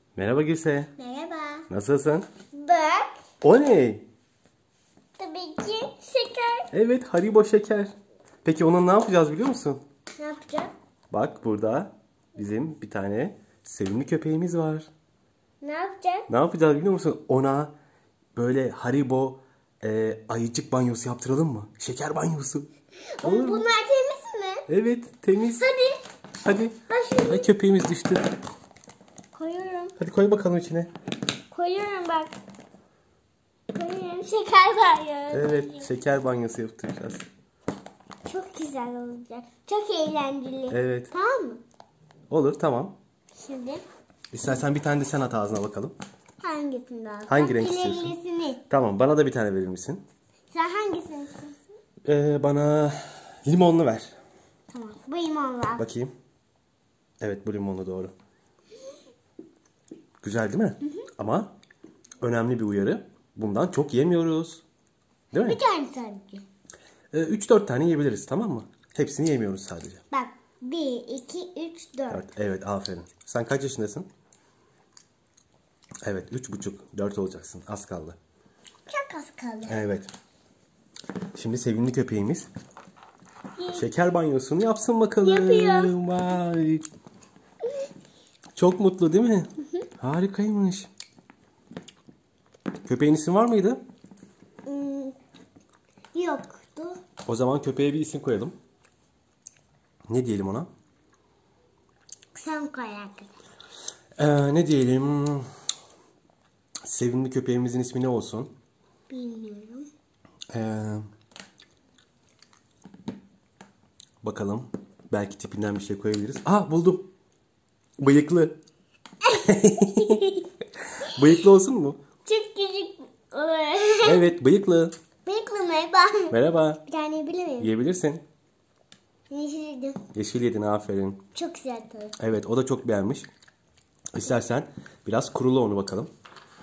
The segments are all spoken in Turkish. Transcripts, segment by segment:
Merhaba Gülse. Merhaba. Nasılsın? Bak. O ne? Tabii ki şeker. Evet, Haribo şeker. Peki onu ne yapacağız biliyor musun? Ne yapacağım? Bak burada bizim bir tane sevimli köpeğimiz var. Ne yapacağım? Ne yapacağız biliyor musun? Ona böyle Haribo ayıcık banyosu yaptıralım mı? Şeker banyosu. Ama Olur mu? bunlar temiz mi? Evet, temiz. Hadi. Hadi. Başlayalım. Ay, köpeğimiz düştü. Koyuyorum. Hadi koy bakalım içine. Koyuyorum bak. Koyuyorum. Şeker var ya. Evet, şeker banyosu yaptıracağız. Çok güzel olacak. Çok eğlenceli. Evet. Tamam mı? Olur, tamam. Şimdi İstersen bir tane de sen at ağzına bakalım. hangisini daha? Hangi renk istiyorsun? Çileklisini. Tamam, bana da bir tane verir misin? Sen hangisini istiyorsun? Bana limonlu ver. Tamam. Bu limonla. Bakayım. Evet, bu limonlu doğru. Güzel değil mi? Hı hı. Ama önemli bir uyarı. Bundan çok yemiyoruz. Değil mi? Bir tane sadece. 3-4 tane yiyebiliriz, tamam mı? Hepsini yemiyoruz sadece. Bak. 1, 2, 3, 4. 4. Evet, aferin. Sen kaç yaşındasın? Evet, 3,5. 4 olacaksın. Az kaldı. Çok az kaldı. Evet. Şimdi sevimli köpeğimiz şeker banyosunu yapsın bakalım. Yapıyor. Vay. Çok mutlu değil mi? Harikaymış. Köpeğin ismi var mıydı? Yoktu. O zaman köpeğe bir isim koyalım. Ne diyelim ona? Sen koy artık. Ne diyelim? Sevimli köpeğimizin ismi ne olsun? Bilmiyorum. Bakalım. Belki tipinden bir şey koyabiliriz. Aa, buldum. Bıyıklı. Bıyıklı olsun mu? Çok küçük. Evet, bıyıklı. Bıyıklı merhaba. Merhaba. Bir tane yiyebilir miyim? Yiyebilirsin. Yeşildim. Yeşil yedin, aferin. Çok güzel tadı. Evet, o da çok beğenmiş. İstersen biraz kurula onu bakalım.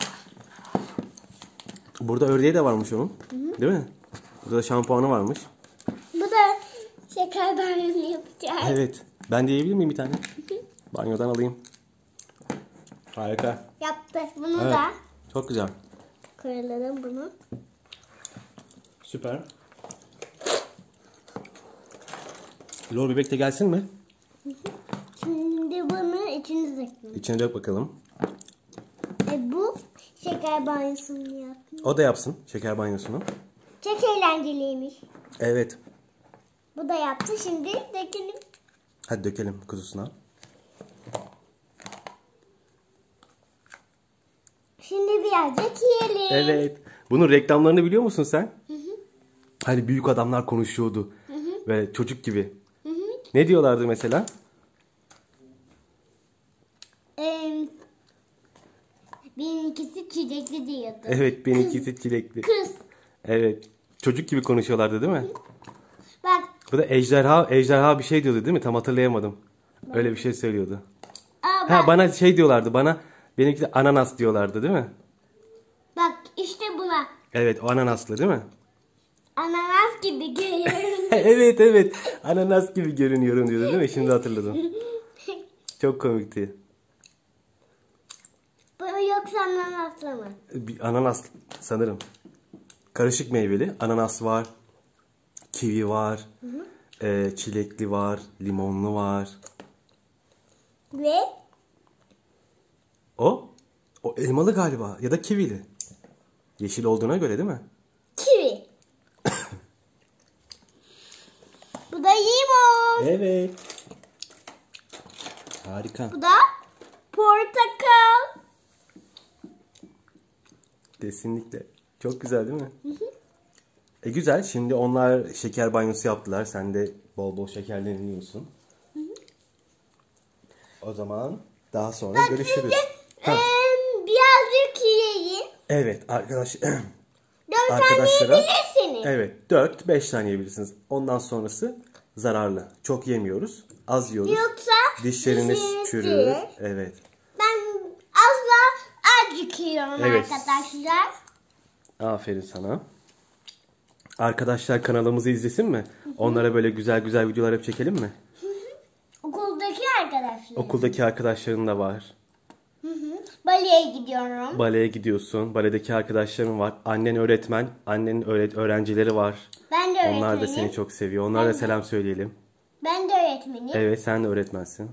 Burada ördeği de varmış onun. Değil mi? Burada da şampuanı varmış. Bu da şeker banyosu yapacağız. Evet. Ben de yiyebilir miyim bir tane? Banyodan alayım. Harika. Yaptık. Bunu Evet. da Çok güzel. koyalım bunu. Süper. Lor bebek de gelsin mi? Şimdi bunu içine döktüm. İçine dök bakalım. Bu şeker banyosunu yaptım. O da yapsın şeker banyosunu. Çok eğlenceliymiş. Evet. Bu da yaptı. Şimdi dökelim. Hadi dökelim kuzusuna. Şimdi birazcık yiyelim. Evet. Bunun reklamlarını biliyor musun sen? Hani büyük adamlar konuşuyordu. Ve çocuk gibi. Ne diyorlardı mesela? Benimkisi çilekli diyordu. Evet, benimkisi çilekli. Kız. Evet. Çocuk gibi konuşuyorlardı değil mi? Bak. Bu da ejderha bir şey diyordu değil mi? Tam hatırlayamadım. Öyle bir şey söylüyordu. Aa, bak. Ha, bana şey diyorlardı. Benimki de ananas diyorlardı değil mi? Bak işte buna. Evet, o ananaslı değil mi? Ananas gibi görüyorum. Evet. Ananas gibi görünüyorum diyordu değil mi? Şimdi hatırladım. Çok komikti. Bu yoksa ananaslı mı? Bir ananas sanırım. Karışık meyveli. Ananas var. Kivi var. Çilekli var. Limonlu var. Ve O elmalı galiba. Ya da kivili. Yeşil olduğuna göre değil mi? kivi. Bu da limon. Evet. Harika. Bu da portakal. Kesinlikle. Çok güzel değil mi? Güzel. Şimdi onlar şeker banyosu yaptılar. Sen de bol bol şekerlerini yiyorsun. O zaman daha sonra görüşürüz. Birazcık yiyeyim. Evet arkadaşlar. 4 tane Arkadaşlara yiyebilirsiniz. evet 4-5 tane yiyebilirsiniz. Ondan sonrası zararlı. Çok yemiyoruz. Az yiyoruz. Yoksa Dişleriniz dişleriniz çürür. çürür. Evet. Ben asla azıcık yiyorum Evet. arkadaşlar. Aferin sana. Arkadaşlar kanalımızı izlesin mi? Onlara böyle güzel güzel videolar hep çekelim mi? Okuldaki arkadaşlar. Okuldaki arkadaşların da var. Baleye gidiyorum. Baleye gidiyorsun. Baledeki arkadaşların var. Annen öğretmen. Annenin öğrencileri var. Ben de öğretmenim. Onlar da seni çok seviyor. Onlara da selam söyleyelim. Ben de öğretmenim. Evet, sen de öğretmensin.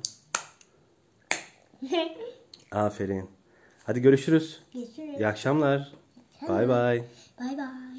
Aferin. Hadi görüşürüz. Görüşürüz. İyi akşamlar. Bay bay. Bay bay.